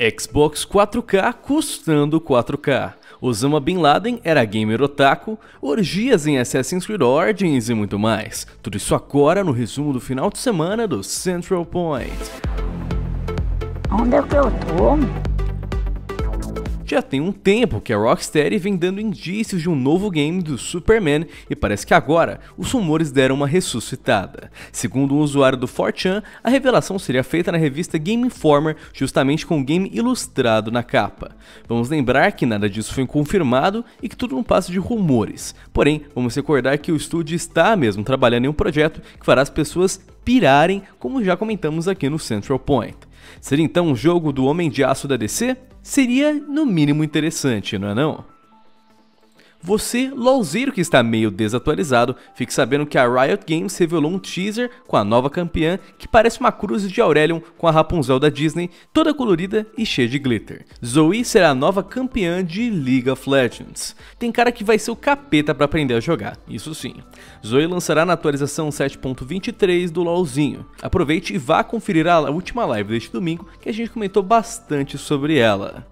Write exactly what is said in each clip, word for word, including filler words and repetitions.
Xbox quatro K custando quatro K. Osama Bin Laden era gamer otaku, orgias em Assassin's Creed Origins e muito mais. Tudo isso agora no resumo do final de semana do Central Point. Onde é que eu tô? Já tem um tempo que a Rocksteady vem dando indícios de um novo game do Superman e parece que agora os rumores deram uma ressuscitada. Segundo um usuário do quatro chan, a revelação seria feita na revista Game Informer, justamente com o game ilustrado na capa. Vamos lembrar que nada disso foi confirmado e que tudo não passa de rumores. Porém, vamos recordar que o estúdio está mesmo trabalhando em um projeto que fará as pessoas pirarem, como já comentamos aqui no Central Point. Seria então um jogo do Homem de Aço da D C? Seria no mínimo interessante, não é não? Você, LOLzeiro que está meio desatualizado, fique sabendo que a Riot Games revelou um teaser com a nova campeã que parece uma cruz de Aurelion com a Rapunzel da Disney, toda colorida e cheia de glitter. Zoe será a nova campeã de League of Legends. Tem cara que vai ser o capeta para aprender a jogar, isso sim. Zoe lançará na atualização sete ponto vinte e três do LOLzinho. Aproveite e vá conferir a última live deste domingo que a gente comentou bastante sobre ela.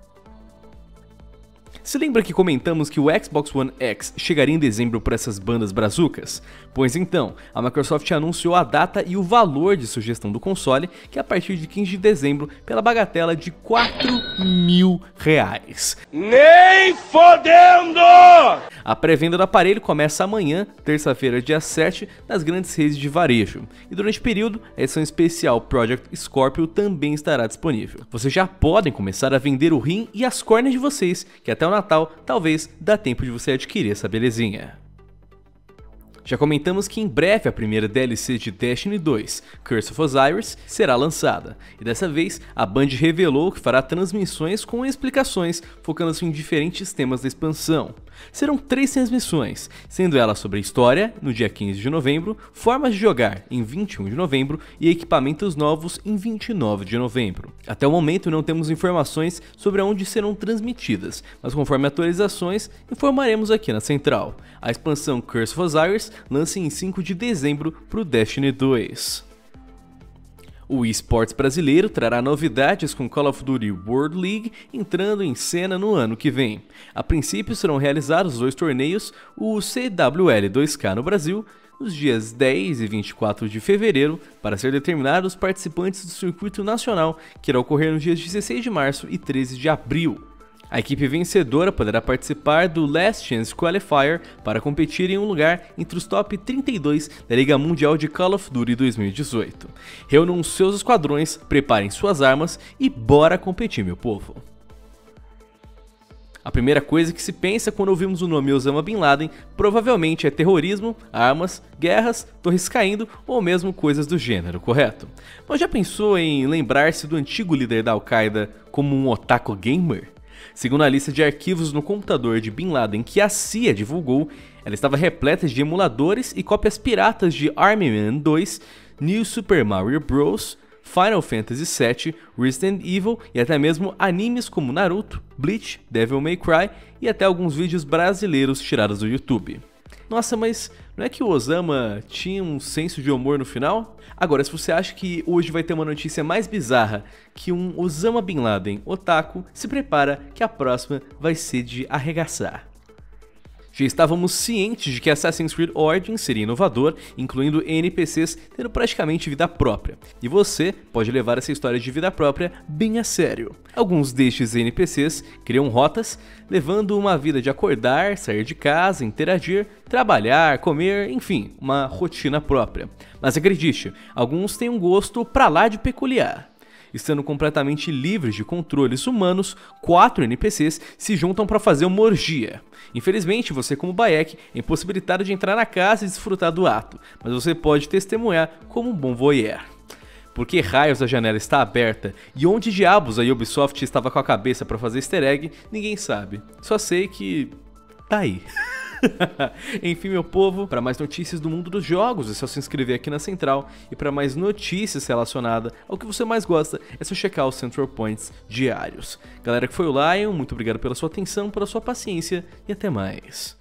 Se lembra que comentamos que o Xbox One X chegaria em dezembro para essas bandas brazucas? Pois então, a Microsoft anunciou a data e o valor de sugestão do console, que é a partir de quinze de dezembro, pela bagatela de quatro mil reais. Nem fodendo! A pré-venda do aparelho começa amanhã, terça-feira, dia sete, nas grandes redes de varejo. E durante o período, a edição especial Project Scorpio também estará disponível. Vocês já podem começar a vender o rim e as córneas de vocês, que até o Natal talvez dá tempo de você adquirir essa belezinha. Já comentamos que em breve a primeira D L C de Destiny dois, Curse of Osiris, será lançada, e dessa vez a Band revelou que fará transmissões com explicações, focando-se em diferentes temas da expansão. Serão três transmissões, sendo elas sobre a história, no dia quinze de novembro, formas de jogar, em vinte e um de novembro, e equipamentos novos, em vinte e nove de novembro. Até o momento não temos informações sobre aonde serão transmitidas, mas conforme atualizações, informaremos aqui na central. A expansão Curse of Osiris lança em cinco de dezembro para o Destiny dois. O eSports brasileiro trará novidades com Call of Duty World League entrando em cena no ano que vem. A princípio serão realizados dois torneios, o C W L dois K no Brasil, nos dias dez e vinte e quatro de fevereiro, para ser determinados os participantes do circuito nacional, que irá ocorrer nos dias dezesseis de março e treze de abril. A equipe vencedora poderá participar do Last Chance Qualifier para competir em um lugar entre os top trinta e dois da Liga Mundial de Call of Duty dois mil e dezoito. Reúnam seus esquadrões, preparem suas armas e bora competir, meu povo! A primeira coisa que se pensa quando ouvimos o nome Osama Bin Laden provavelmente é terrorismo, armas, guerras, torres caindo ou mesmo coisas do gênero, correto? Mas já pensou em lembrar-se do antigo líder da Al-Qaeda como um otaku gamer? Segundo a lista de arquivos no computador de Bin Laden que a C I A divulgou, ela estava repleta de emuladores e cópias piratas de Army Man dois, New Super Mario Bros, Final Fantasy sete, Resident Evil e até mesmo animes como Naruto, Bleach, Devil May Cry e até alguns vídeos brasileiros tirados do YouTube. Nossa, mas não é que o Osama tinha um senso de humor no final? Agora, se você acha que hoje vai ter uma notícia mais bizarra que um Osama Bin Laden otaku, se prepara que a próxima vai ser de arregaçar. Já estávamos cientes de que Assassin's Creed Origins seria inovador, incluindo N P Cs tendo praticamente vida própria, e você pode levar essa história de vida própria bem a sério. Alguns destes N P Cs criam rotas, levando uma vida de acordar, sair de casa, interagir, trabalhar, comer, enfim, uma rotina própria. Mas acredite, alguns têm um gosto pra lá de peculiar. Estando completamente livres de controles humanos, quatro N P Cs se juntam para fazer uma orgia. Infelizmente, você como Bayek é impossibilitado de entrar na casa e desfrutar do ato, mas você pode testemunhar como um bom voyeur. Por que raios a janela está aberta e onde diabos a Ubisoft estava com a cabeça para fazer easter egg, ninguém sabe. Só sei que tá aí. Enfim, meu povo, para mais notícias do mundo dos jogos é só se inscrever aqui na Central, e para mais notícias relacionadas ao que você mais gosta é só checar os Central Points diários. Galera que foi o Lion, muito obrigado pela sua atenção, pela sua paciência e até mais.